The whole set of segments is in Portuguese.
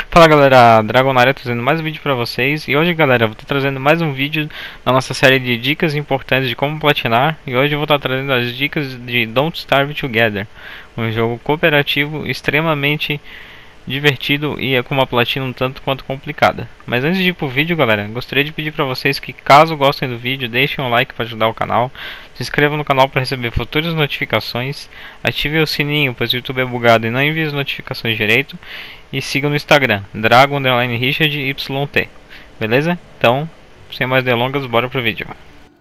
Fala galera, Dragonara trazendo mais um vídeo pra vocês. E hoje galera, eu vou estar trazendo mais um vídeo na nossa série de dicas importantes de como platinar. E hoje eu vou estar trazendo as dicas de Don't Starve Together, um jogo cooperativo extremamente divertido e é com uma platina um tanto quanto complicada. Mas antes de ir pro vídeo galera, gostaria de pedir para vocês que, caso gostem do vídeo, deixem um like para ajudar o canal, se inscrevam no canal para receber futuras notificações, ativem o sininho pois o YouTube é bugado e não envia as notificações direito, e sigam no Instagram, Dragon_RichardYT. Beleza? Então, sem mais delongas, bora pro vídeo.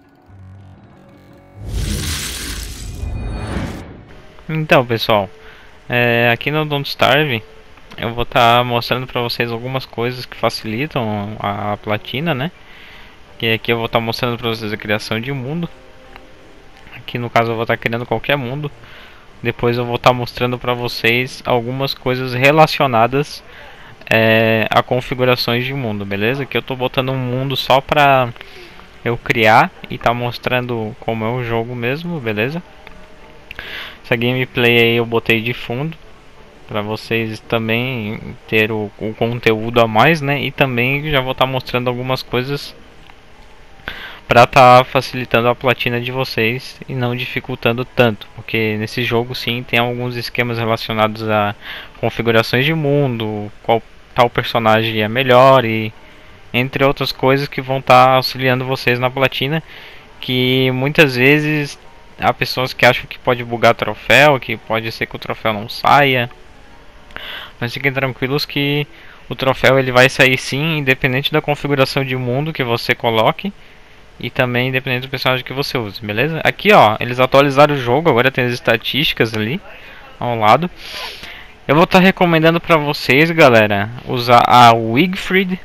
Então pessoal, aqui no Don't Starve eu vou estar mostrando para vocês algumas coisas que facilitam a platina, né? Que aqui eu vou estar mostrando para vocês a criação de mundo. Aqui no caso eu vou estar criando qualquer mundo. Depois eu vou estar mostrando para vocês algumas coisas relacionadas a configurações de mundo, beleza? Aqui eu estou botando um mundo só para eu criar e tá mostrando como é o jogo mesmo, beleza? Essa gameplay aí eu botei de fundo para vocês também ter o conteúdo a mais, né? E também já vou estar mostrando algumas coisas para estar facilitando a platina de vocês e não dificultando tanto, porque nesse jogo sim tem alguns esquemas relacionados a configurações de mundo, qual tal personagem é melhor e entre outras coisas que vão estar auxiliando vocês na platina, que muitas vezes há pessoas que acham que pode bugar troféu, que pode ser que o troféu não saia. Mas fiquem tranquilos que o troféu ele vai sair sim, independente da configuração de mundo que você coloque e também independente do personagem que você use, beleza? Aqui ó, eles atualizaram o jogo, agora tem as estatísticas ali ao lado. Eu vou estar recomendando para vocês, galera, usar a Wigfrid,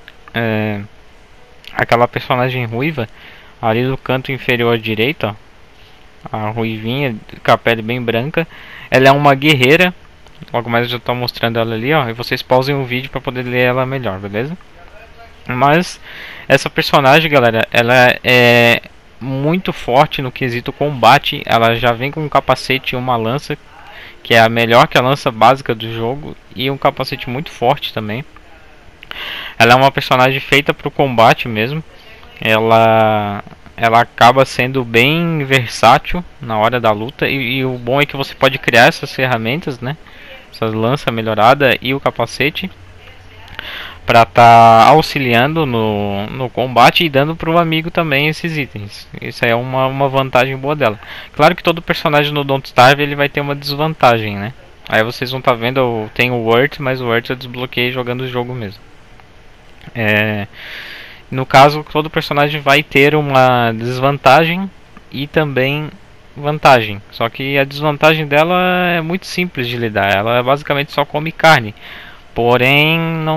aquela personagem ruiva ali do canto inferior direito, ó, a ruivinha com a pele bem branca. Ela é uma guerreira. Logo mais eu já estou mostrando ela ali, ó, e vocês pausem o vídeo para poder ler ela melhor, beleza? Mas essa personagem, galera, ela é muito forte no quesito combate. Ela já vem com um capacete e uma lança, que é a melhor que a lança básica do jogo, e um capacete muito forte também. Ela é uma personagem feita para o combate mesmo. Ela acaba sendo bem versátil na hora da luta, e o bom é que você pode criar essas ferramentas, né? Essa lança melhorada e o capacete para estar auxiliando no combate e dando para o amigo também esses itens. Isso é uma vantagem boa dela. Claro que todo personagem no Don't Starve ele vai ter uma desvantagem, né? Aí vocês vão estar vendo, tem o Word, mas o Word eu desbloqueei jogando o jogo mesmo. No caso, todo personagem vai ter uma desvantagem e também vantagem. Só que a desvantagem dela é muito simples de lidar. Ela basicamente só come carne. Porém,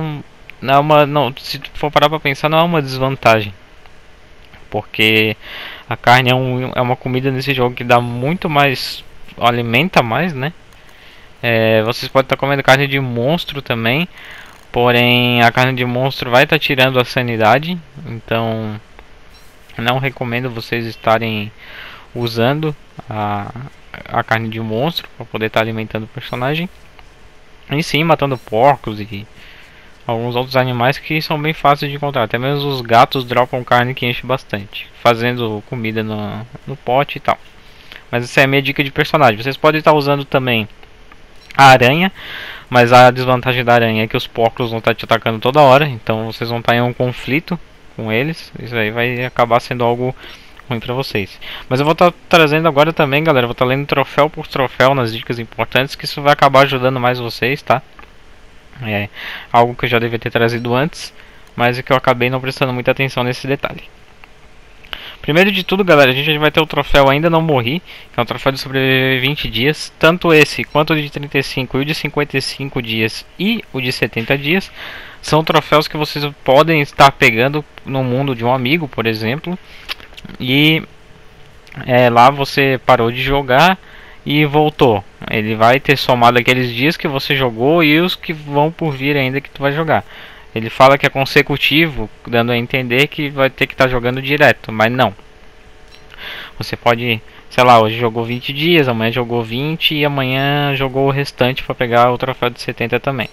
se for parar para pensar, não é uma desvantagem. Porque a carne é uma comida nesse jogo que dá muito mais, alimenta mais, né? Vocês podem estar comendo carne de monstro também. Porém, a carne de monstro vai estar tirando a sanidade. Então, não recomendo vocês estarem usando a carne de monstro para poder estar alimentando o personagem. E sim, matando porcos e alguns outros animais que são bem fáceis de encontrar. Até mesmo os gatos dropam carne que enche bastante, fazendo comida no pote e tal. Mas essa é a minha dica de personagem. Vocês podem estar usando também a aranha, mas a desvantagem da aranha é que os porcos vão estar te atacando toda hora. Então vocês vão estar em um conflito com eles. Isso aí vai acabar sendo algo ruim pra vocês. Mas eu vou estar trazendo agora também, galera, vou estar lendo troféu por troféu nas dicas importantes, que isso vai acabar ajudando mais vocês, tá? É algo que eu já devia ter trazido antes, mas é que eu acabei não prestando muita atenção nesse detalhe. Primeiro de tudo, galera, a gente vai ter o troféu Ainda Não Morri, que é um troféu de sobreviver 20 dias. Tanto esse, quanto o de 35 e o de 55 dias e o de 70 dias são troféus que vocês podem estar pegando no mundo de um amigo, por exemplo. E lá você parou de jogar e voltou. Ele vai ter somado aqueles dias que você jogou e os que vão por vir ainda que tu vai jogar. Ele fala que é consecutivo, dando a entender que vai ter que estar jogando direto, mas não. Você pode, sei lá, hoje jogou 20 dias, amanhã jogou 20 e amanhã jogou o restante para pegar o troféu de 70 também.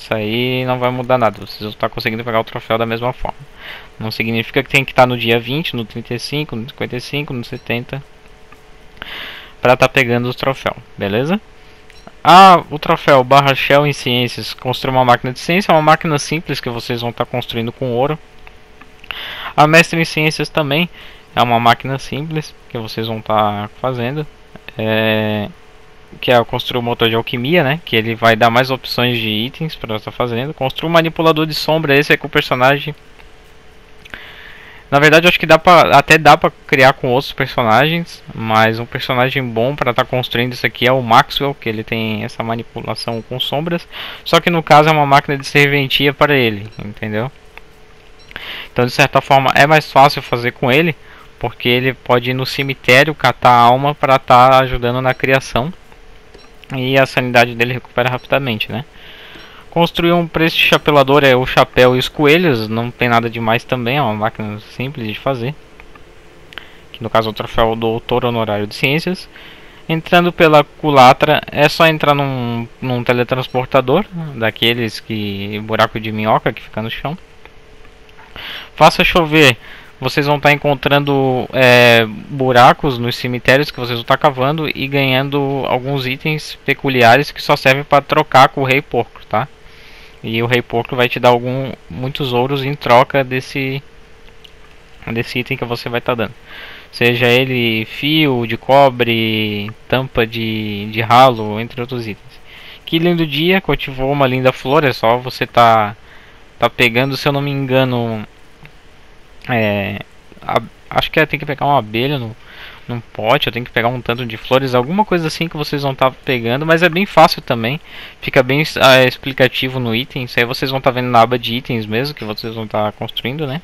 Isso aí não vai mudar nada, vocês vão estar conseguindo pegar o troféu da mesma forma. Não significa que tem que estar no dia 20, no 35, no 55, no 70 para estar pegando o troféu, beleza? O troféu barra Shell em ciências, construir uma máquina de ciência, é uma máquina simples que vocês vão estar construindo com ouro. A mestre em ciências também é uma máquina simples que vocês vão estar fazendo, que é construir o motor de alquimia, né? Que ele vai dar mais opções de itens para estar fazendo. Construir um manipulador de sombra, esse é com o personagem. Na verdade, eu acho que até dá pra criar com outros personagens, mas um personagem bom para estar construindo isso aqui é o Maxwell, que ele tem essa manipulação com sombras. Só que no caso é uma máquina de serventia para ele, entendeu? Então, de certa forma, é mais fácil fazer com ele, porque ele pode ir no cemitério catar alma para estar ajudando na criação. E a sanidade dele recupera rapidamente, né? Construir um prestichapelador é o chapéu e os coelhos, não tem nada demais também, é uma máquina simples de fazer. Que no caso é o troféu doutor honorário de ciências. Entrando pela culatra, é só entrar num teletransportador, daqueles que buraco de minhoca que fica no chão. Faça chover, vocês vão estar encontrando buracos nos cemitérios que vocês vão estar cavando e ganhando alguns itens peculiares que só servem para trocar com o Rei Porco, tá? E o Rei Porco vai te dar muitos ouros em troca desse item que você vai estar dando. Seja ele fio de cobre, tampa de ralo, entre outros itens. Que lindo dia, cultivou uma linda flor, é só você tá pegando, se eu não me engano, acho que tem que pegar uma abelha num pote, eu tenho que pegar um tanto de flores, alguma coisa assim que vocês vão estar pegando, mas é bem fácil também, fica bem explicativo no item. Isso aí vocês vão estar vendo na aba de itens mesmo, que vocês vão estar construindo, né?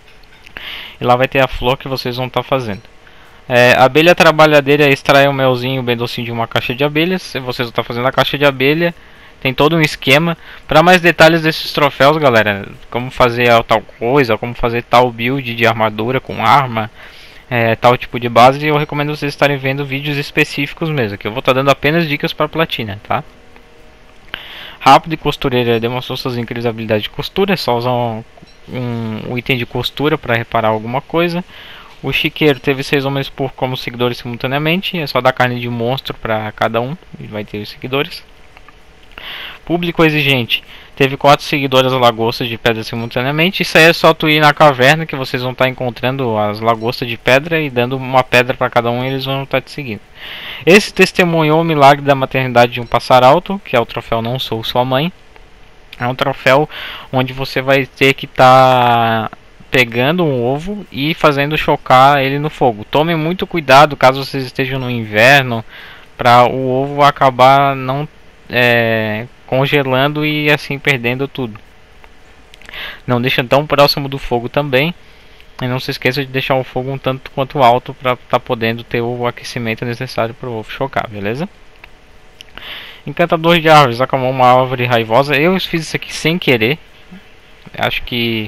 E lá vai ter a flor que vocês vão estar fazendo. A abelha trabalhadeira é extrair um melzinho bem docinho de uma caixa de abelhas. Se vocês vão estar fazendo a caixa de abelha, tem todo um esquema. Para mais detalhes desses troféus, galera, como fazer tal coisa, como fazer tal build de armadura com arma, tal tipo de base, eu recomendo vocês estarem vendo vídeos específicos mesmo, que eu vou estar dando apenas dicas para platina, tá? Rápido e costureira demonstrou suas incríveis habilidades de costura, é só usar um item de costura para reparar alguma coisa. O chiqueiro teve 6 homens por como seguidores simultaneamente, é só dar carne de monstro para cada um e vai ter os seguidores. Público exigente teve 4 seguidores lagostas de pedra simultaneamente. Isso aí é só tu ir na caverna que vocês vão estar encontrando as lagostas de pedra e dando uma pedra para cada um e eles vão estar te seguindo. Esse testemunhou o milagre da maternidade de um pássaro alto, que é o troféu Não Sou Sua Mãe. É um troféu onde você vai ter que estar pegando um ovo e fazendo chocar ele no fogo. Tomem muito cuidado caso vocês estejam no inverno, para o ovo acabar não congelando e assim perdendo tudo. Não deixa tão próximo do fogo também. E não se esqueça de deixar o fogo um tanto quanto alto para estar podendo ter o aquecimento necessário para o ovo chocar, beleza? Encantador de árvores, acalmou uma árvore raivosa. Eu fiz isso aqui sem querer. Acho que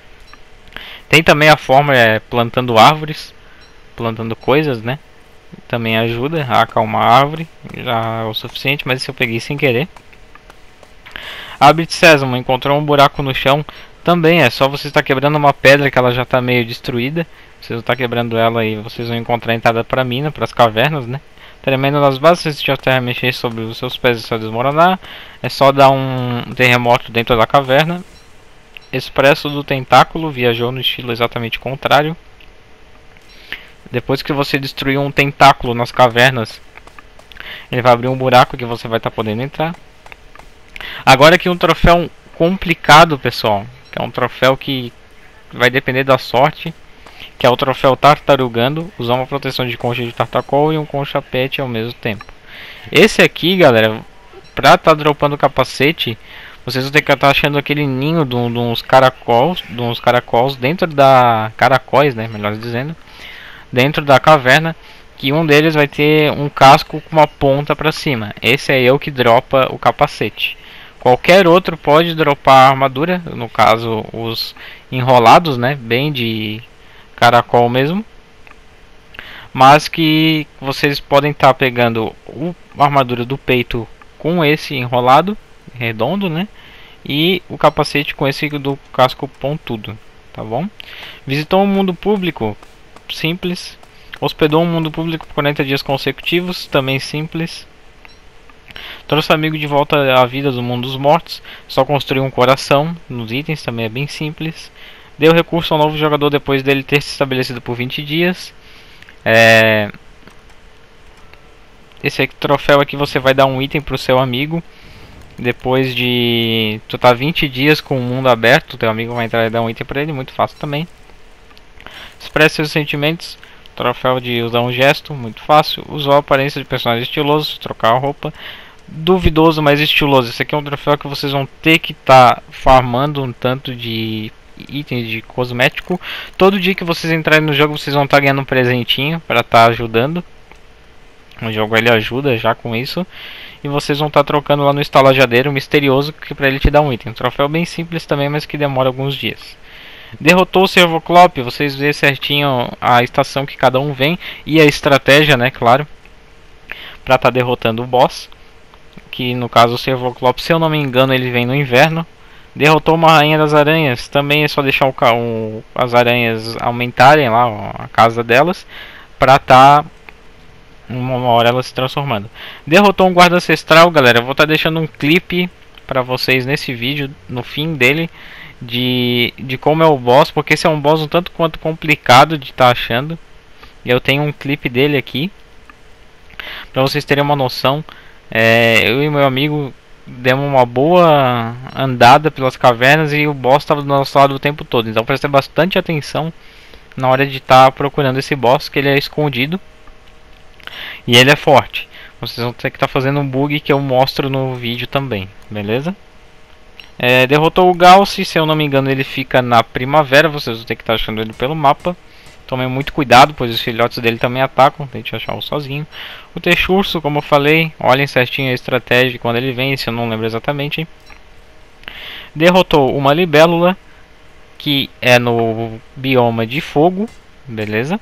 tem também a forma plantando árvores, plantando coisas, né? Também ajuda a acalmar a árvore, já é o suficiente, mas isso eu peguei sem querer. Abre de sésamo, encontrou um buraco no chão. Também é só você estar quebrando uma pedra que ela já está meio destruída. Vocês vão estar quebrando ela e vocês vão encontrar a entrada para a mina, para as cavernas, né? Tremendo nas bases, se já terra mexer sobre os seus pés e só desmoronar. É só dar um terremoto dentro da caverna. Expresso do tentáculo viajou no estilo exatamente contrário. Depois que você destruir um tentáculo nas cavernas, ele vai abrir um buraco que você vai estar podendo entrar. Agora aqui um troféu complicado, pessoal, que é um troféu que vai depender da sorte, que é o troféu Tartarugando, usar uma proteção de concha de tartacol e um concha pet ao mesmo tempo. Esse aqui, galera, pra estar dropando o capacete, vocês vão ter que estar achando aquele ninho de uns caracols dentro da... caracóis, né, melhor dizendo, dentro da caverna, que um deles vai ter um casco com uma ponta para cima. Esse é o que dropa o capacete. Qualquer outro pode dropar a armadura, no caso os enrolados, né, bem de caracol mesmo. Mas que vocês podem estar pegando a armadura do peito com esse enrolado redondo, né? e o capacete com esse do casco pontudo, tá bom? Visitou um mundo público, simples. Hospedou um mundo público por 40 dias consecutivos, também simples. Trouxe amigo de volta à vida do mundo dos mortos, só construiu um coração nos itens, também é bem simples. Deu recurso ao novo jogador depois dele ter se estabelecido por 20 dias. Esse aqui, troféu aqui, você vai dar um item para o seu amigo. Depois de tu tá 20 dias com o mundo aberto, teu amigo vai entrar e dar um item para ele, muito fácil também. Expresse seus sentimentos, troféu de usar um gesto, muito fácil. Usou a aparência de personagem estiloso, trocar a roupa. Duvidoso, mas estiloso. Esse aqui é um troféu que vocês vão ter que estar farmando um tanto de itens de cosmético. Todo dia que vocês entrarem no jogo, vocês vão estar ganhando um presentinho para estar ajudando. O jogo ele ajuda já com isso. E vocês vão estar trocando lá no estalajadeiro misterioso, que para ele te dar um item. Um troféu bem simples também, mas que demora alguns dias. Derrotou o Servoclop, vocês vê certinho a estação que cada um vem e a estratégia, né, claro, para estar derrotando o boss. Que no caso o Servoclop, se eu não me engano, ele vem no inverno. Derrotou uma rainha das aranhas, também é só deixar as aranhas aumentarem lá a casa delas, para estar uma hora ela se transformando. Derrotou um guarda ancestral, galera. Eu vou estar deixando um clipe para vocês nesse vídeo, no fim dele, de como é o boss, porque esse é um boss um tanto quanto complicado de estar achando. E eu tenho um clipe dele aqui para vocês terem uma noção. Eu e meu amigo demos uma boa andada pelas cavernas e o boss estava do nosso lado o tempo todo. Então preste bastante atenção na hora de estar procurando esse boss, que ele é escondido e ele é forte. Vocês vão ter que estar fazendo um bug que eu mostro no vídeo também, beleza? Derrotou o Gauss, se eu não me engano ele fica na primavera, vocês vão ter que estar achando ele pelo mapa. Tomem muito cuidado, pois os filhotes dele também atacam, tente achá-lo sozinho. O Texurso, como eu falei, olhem certinho a estratégia quando ele vem, se eu não lembro exatamente. Derrotou uma libélula, que é no bioma de fogo, beleza?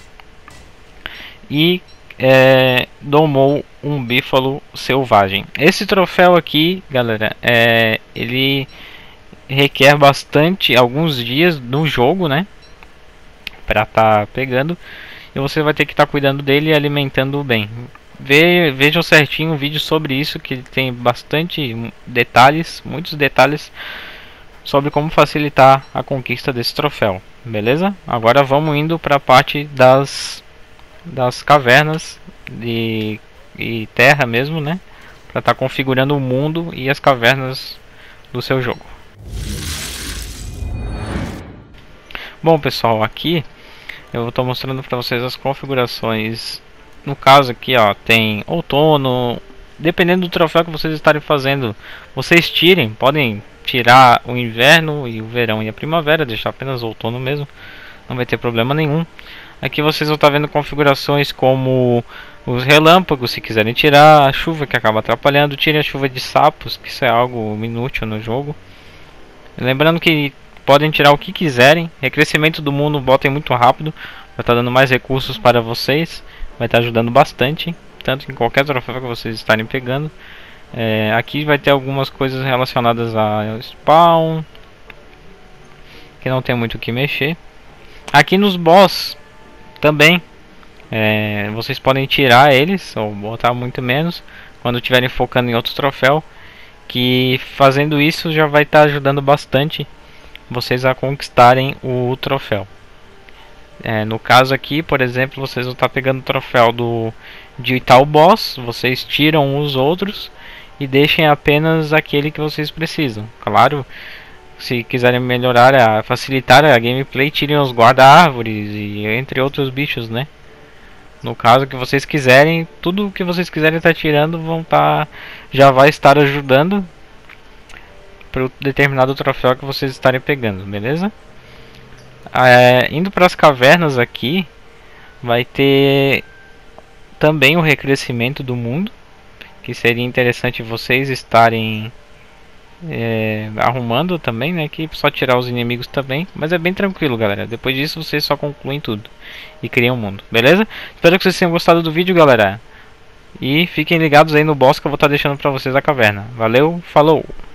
E domou um bífalo selvagem. Esse troféu aqui, galera, ele requer bastante, alguns dias no jogo, né? Para estar pegando, e você vai ter que estar cuidando dele e alimentando bem. Vejam certinho um vídeo sobre isso, que tem bastante detalhes, muitos detalhes sobre como facilitar a conquista desse troféu, beleza? Agora vamos indo para a parte das cavernas e terra mesmo, né? Para estar configurando o mundo e as cavernas do seu jogo. Bom, pessoal, aqui eu estou mostrando para vocês as configurações. No caso aqui, ó, tem outono. Dependendo do troféu que vocês estarem fazendo, vocês podem tirar o inverno e o verão e a primavera, deixar apenas o outono mesmo, não vai ter problema nenhum. Aqui vocês vão estar vendo configurações como os relâmpagos, se quiserem tirar, a chuva que acaba atrapalhando, tirem a chuva de sapos, que isso é algo inútil no jogo. Lembrando que podem tirar o que quiserem. Recrescimento do mundo, botem muito rápido, vai estar dando mais recursos para vocês, vai estar ajudando bastante, tanto em qualquer troféu que vocês estarem pegando. Aqui vai ter algumas coisas relacionadas a spawn, que não tem muito o que mexer. Aqui nos boss também, vocês podem tirar eles, ou botar muito menos, quando estiverem focando em outro troféu, que fazendo isso já vai estar ajudando bastante vocês a conquistarem o troféu. No caso aqui, por exemplo, vocês vão estar pegando o troféu de tal boss, vocês tiram os outros e deixem apenas aquele que vocês precisam. Claro, se quiserem melhorar, facilitar a gameplay, tirem os guarda-árvores e entre outros bichos, né? No caso que vocês quiserem, tudo que vocês quiserem estar tirando já vai estar ajudando para o determinado troféu que vocês estarem pegando, beleza? Indo para as cavernas aqui, vai ter também o recrescimento do mundo, que seria interessante vocês estarem arrumando também, né? Que só tirar os inimigos também, mas é bem tranquilo, galera. Depois disso vocês só concluem tudo e criam um mundo, beleza? Espero que vocês tenham gostado do vídeo, galera. E fiquem ligados aí no boss que eu vou estar deixando para vocês a caverna. Valeu, falou!